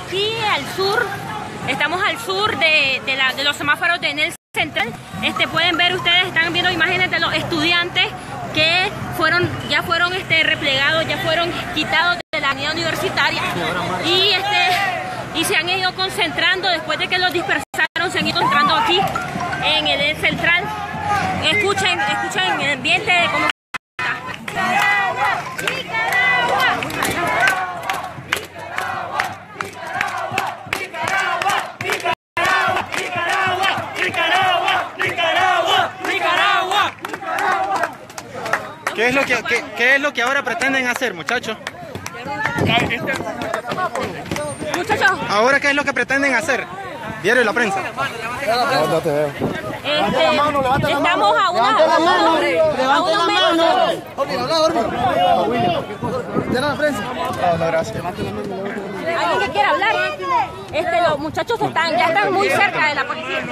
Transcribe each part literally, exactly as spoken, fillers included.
aquí al sur, estamos al sur de, de, la, de los semáforos de Enel Central. Este, pueden ver ustedes, están viendo imágenes de los estudiantes que fueron, ya fueron este, replegados, ya fueron quitados de la avenida universitaria y, este, y se han ido concentrando después de que los dispersaron, se han ido entrando aquí en el Central. Escuchen, escuchen el ambiente de cómo está. Nicaragua, Nicaragua, Nicaragua, Nicaragua, Nicaragua, Nicaragua, Nicaragua, Nicaragua. ¿Qué es lo que qué, qué es lo que ahora pretenden hacer, muchachos? Muchachos. ¿Ahora qué es lo que pretenden hacer? Diario de la prensa. Este, estamos a una a unos metros. ¿Alguien que quiera hablar? Este, los muchachos están, ya están muy cerca de la policía.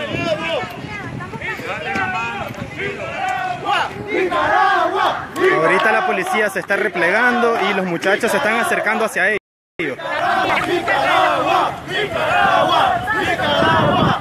Ahorita la policía se está replegando y los muchachos se están acercando hacia ellos. Nicaragua, Nicaragua, Nicaragua.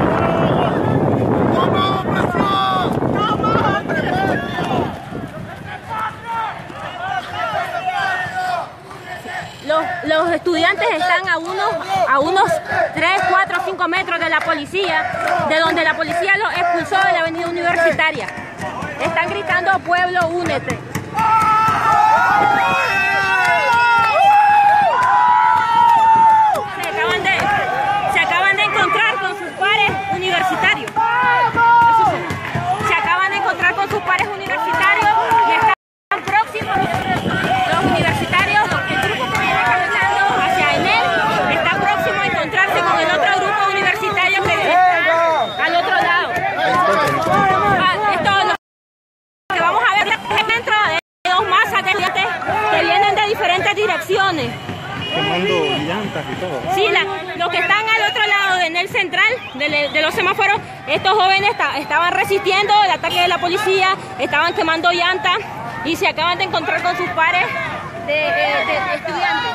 Los, los estudiantes están a unos, a unos tres, cuatro, cinco metros de la policía, de donde la policía los expulsó de la avenida universitaria. Están gritando: pueblo, únete. Se acaban de, se acaban de encontrar con sus pares universitarios. Eso sí. Se acaban de encontrar con sus pares universitarios y están próximos. Los universitarios, el grupo que viene caminando hacia Enel, está próximo a encontrarse con el otro grupo universitario que está al otro lado. Ah, esto es lo que vamos a ver dentro de dos masas de estudiantes que vienen de diferentes direcciones. Quemando llantas y todo. Sí, la, los que están al otro lado de Enel Central, de, de los semáforos, estos jóvenes está, estaban resistiendo el ataque de la policía, estaban quemando llantas y se acaban de encontrar con sus pares de, de, de estudiantes.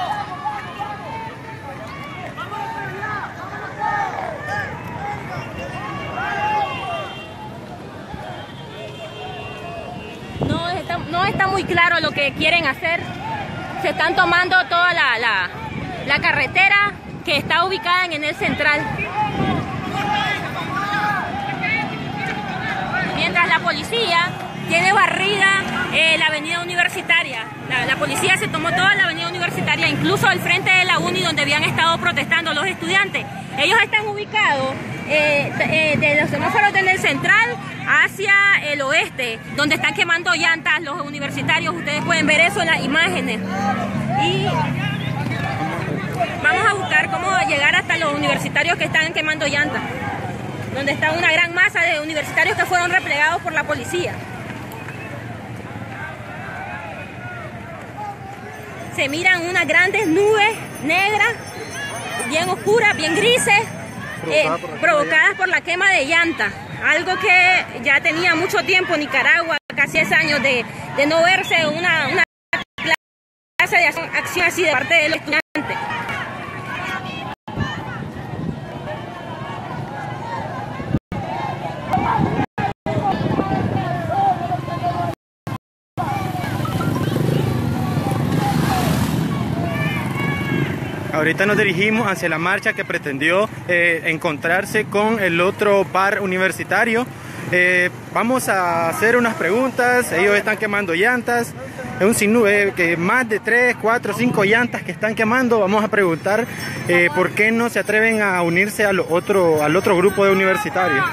No está, no está muy claro lo que quieren hacer. Se están tomando toda la, la, la carretera que está ubicada en Enel Central. Mientras la policía tiene barrida eh, la avenida universitaria. La, la policía se tomó toda la avenida universitaria, incluso el frente de la Uni donde habían estado protestando los estudiantes. Ellos están ubicados eh, de, eh, de los semáforos de Enel Central hacia el oeste, donde están quemando llantas los universitarios. Ustedes pueden ver eso en las imágenes. Y vamos a buscar cómo llegar hasta los universitarios que están quemando llantas, donde está una gran masa de universitarios que fueron replegados por la policía. Se miran unas grandes nubes negras, bien oscuras, bien grises, eh, provocadas por la quema de llantas. Algo que ya tenía mucho tiempo Nicaragua, casi diez años de, de no verse una, una clase de acción, acción así de parte de los estudiantes. Ahorita nos dirigimos hacia la marcha que pretendió eh, encontrarse con el otro par universitario. Eh, vamos a hacer unas preguntas. Ellos están quemando llantas. Es un sinnúmero, eh, que más de tres, cuatro, cinco llantas que están quemando. Vamos a preguntar eh, por qué no se atreven a unirse al otro, al otro grupo de universitarios.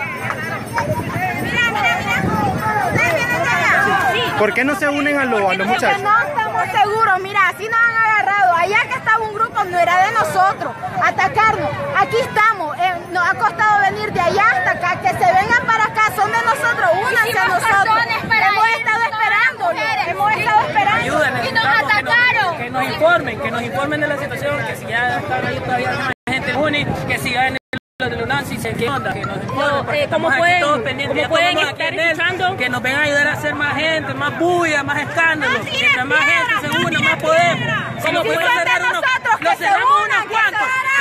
¿Por qué no se unen a, lo, a los muchachos? Porque no estamos seguros. Mira, así nos han agarrado. Allá que estaba un grupo, no era de nosotros, atacarnos. Aquí estamos. Eh, nos ha costado venir de allá hasta acá. Que se vengan para acá, son de nosotros, únanse a nosotros. Hemos estado esperando, hemos estado esperando. Ayúdenme, y nos atacaron. Que nos, que nos informen, que nos informen de la situación, que si ya están ahí todavía más gente une, que siga en el de Lunancy, ¿qué onda? Que nos informen, porque eh, ¿cómo estamos pueden, aquí todos pendientes, ¿cómo pueden aquí estar en él, escuchando? que nos vengan a ayudar a hacer más gente, más bulla, más escándalo. No Mientras más gente se une, más podemos. Si nos podemos cerrar unos, nos cerramos unos cuantos.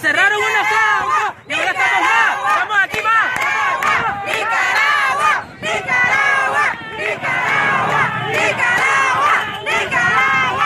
cerraron una caja y ahora estamos más. Estamos aquí más. Nicaragua, Nicaragua, Nicaragua, Nicaragua, Nicaragua,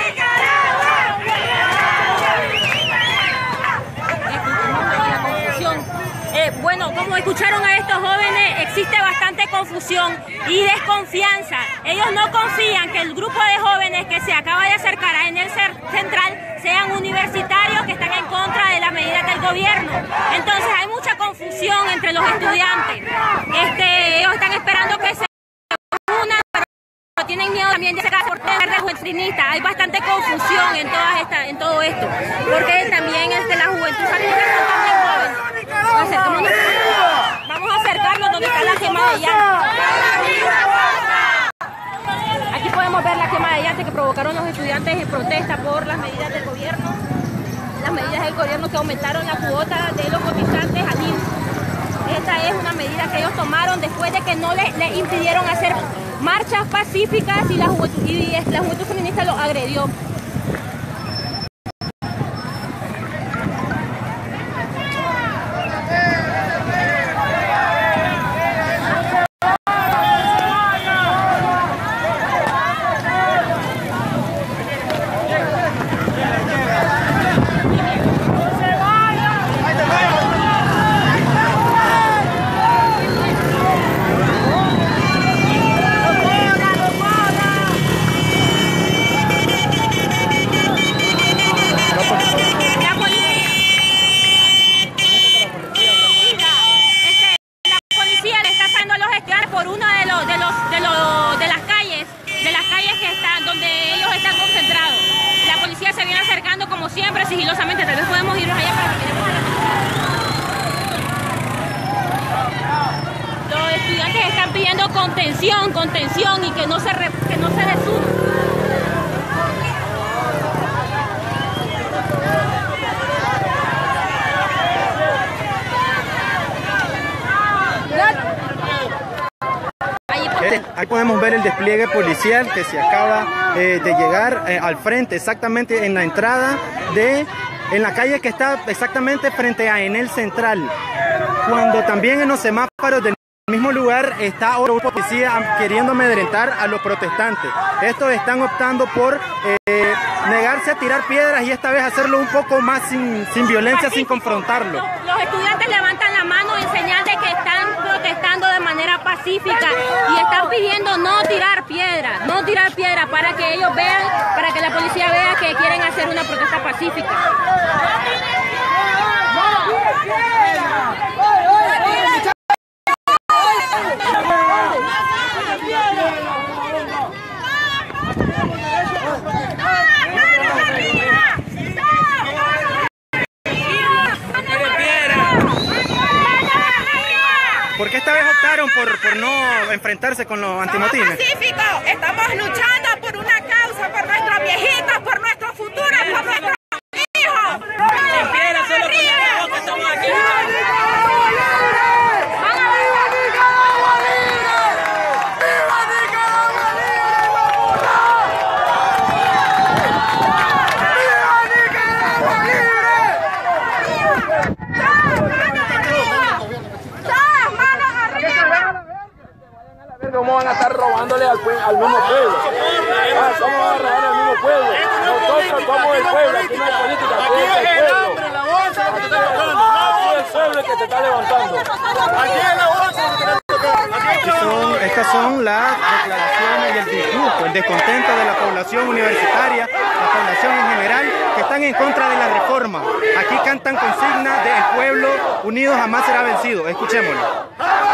Nicaragua. Eh, bueno, como escucharon a estos jóvenes, existe bastante confusión y desconfianza. Ellos no confían que el grupo de jóvenes que se acaba de acercar a Enel Central sean universitarios que están en contra de las medidas del gobierno. Entonces hay mucha confusión entre los estudiantes. Este, ellos están esperando que se unan, pero tienen miedo también de sacar por ser de juventinista. Hay bastante confusión en todas esta, en todo esto, porque también este, la juventud sandinista son también jóvenes. Acercamos, vamos a acercarnos donde está la quema de llanta. Aquí podemos ver la quema de llanta que provocaron los estudiantes en protesta por las medidas del gobierno. Las medidas del gobierno que aumentaron la cuota de los cotizantes al I M S S. Esta es una medida que ellos tomaron después de que no les, les impidieron hacer marchas pacíficas y la juventud, y la juventud feminista los agredió. Siempre sigilosamente, tal vez podemos irnos allá para que miremos a la... Los estudiantes están pidiendo contención, contención y que no se, re, que no se desunan. Ahí podemos ver el despliegue policial que se acaba eh, de llegar eh, al frente, exactamente en la entrada de, en la calle que está exactamente frente a Enel Central, cuando también en los semáforos del mismo lugar está otro grupo de policía queriendo amedrentar a los protestantes. Estos están optando por eh, negarse a tirar piedras y esta vez hacerlo un poco más sin, sin violencia, sin confrontarlo. Los, los estudiantes levantan la mano en señal de que están protestando de manera pacífica y están pidiendo no tirar piedras, no tirar piedras para que ellos vean, para que la policía vea que quieren hacer una protesta pacífica. ¿Por qué esta vez optaron por, por no enfrentarse con los antimotines? Somos pacíficos, estamos luchando por una causa, por nuestros viejitos, por nuestro futuro, por nuestros hijos. En piedra, solo con la que estamos aquí. ¿Cómo van a estar robándole al, al mismo pueblo? Ah, ¿cómo van a robarle al mismo pueblo? Nosotros somos el pueblo, aquí no hay política, aquí es el pueblo. Aquí es el pueblo que se está levantando. Aquí es la bolsa que se está Son, estas son las declaraciones y el disgusto, el descontento de la población universitaria, la población en general, que están en contra de la reforma. Aquí cantan consignas de "El pueblo unido jamás será vencido". Escuchémoslo.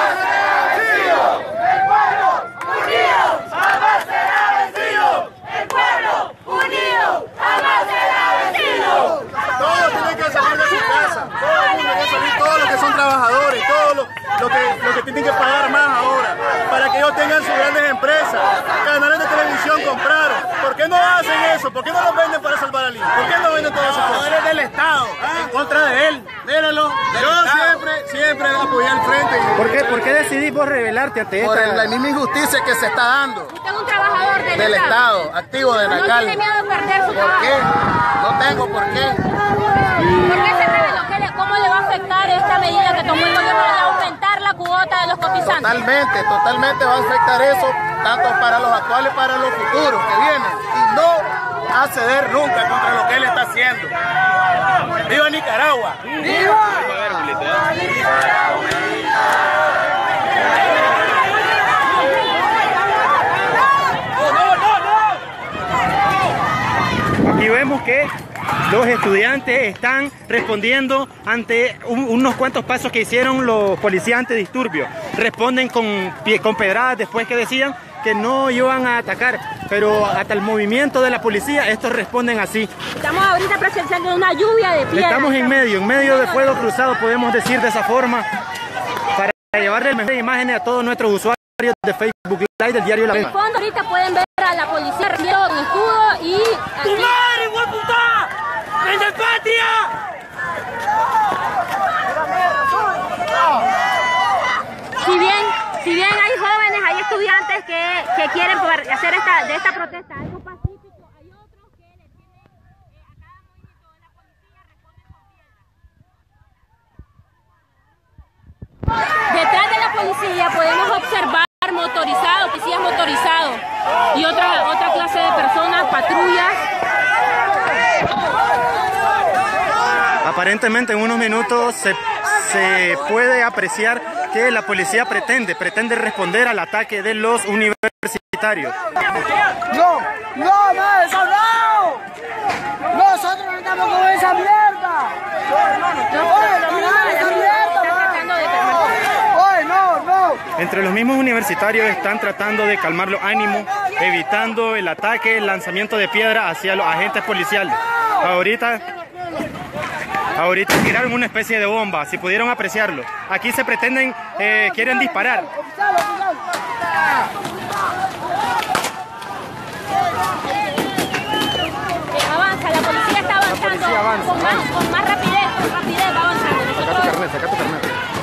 Todos tienen que salir de su casa, todo el mundo tiene que salir, todos los que son trabajadores, todos los lo que, lo que tienen que pagar más ahora, para que ellos tengan sus grandes empresas, canales de televisión compraron. ¿Por qué no hacen eso? ¿Por qué no los venden para salvar al I M S S? ¿Por qué no venden todas esas cosas? Eres del Estado, en contra de él, mírenlo. Yo siempre, siempre apoyé al frente. ¿Por qué, ¿Por qué decidís vos rebelarte ante Por esta? la misma injusticia que se está dando. Usted es un trabajador del, Del Estado, activo de No Nacal. tiene miedo de perder su ¿Por trabajo. qué? No tengo por qué. ¿Por qué se rebeló? ¿cómo le va a afectar esta medida que tomó el gobierno de aumentar la cuota de los cotizantes? Totalmente, totalmente va a afectar eso, tanto para los actuales como para los futuros que vienen. Y no a ceder nunca contra lo que él está haciendo. ¡Viva Nicaragua! ¡Viva! Aquí vemos que los estudiantes están respondiendo ante un, unos cuantos pasos que hicieron los policías antidisturbios. Responden con, con pedradas después que decían que no iban a atacar, pero hasta el movimiento de la policía, estos responden así. Estamos ahorita presenciando una lluvia de piedras. Estamos en medio, en medio de fuego cruzado, podemos decir de esa forma, para llevarle mejores imágenes a todos nuestros usuarios de Facebook Live del diario La Prensa. En el fondo ahorita pueden ver a la policía rendiendo con escudo y... ¡Tu madre, igual puta! ¡Vende patria! Si bien, si bien hay jóvenes, hay estudiantes que, que quieren hacer esta, de esta protesta algo pacífico, hay otros que le tienen eh, a cada movimiento de la policía responden con piedras. Detrás de la policía podemos observar motorizados, policías motorizados y otra, otra clase de personas, patrullas. Aparentemente en unos minutos se, se puede apreciar que la policía pretende, pretende responder al ataque de los universitarios. No, no, no, eso no. Nosotros no estamos con esa mierda. Entre los mismos universitarios están tratando de calmar los ánimos, evitando el ataque, el lanzamiento de piedra hacia los agentes policiales. Ahorita, ahorita tiraron una especie de bomba, si pudieron apreciarlo. Aquí se pretenden, eh, quieren disparar. Avanza, la policía está avanzando. La policía avanza, con, más, con más rapidez, con rapidez va avanzando. Saca tu carnet, saca tu carnet.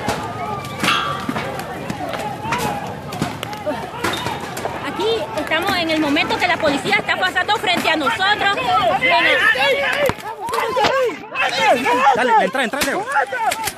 Aquí estamos en el momento que la policía está pasando frente a nosotros. Dale, entra, entra, Leo.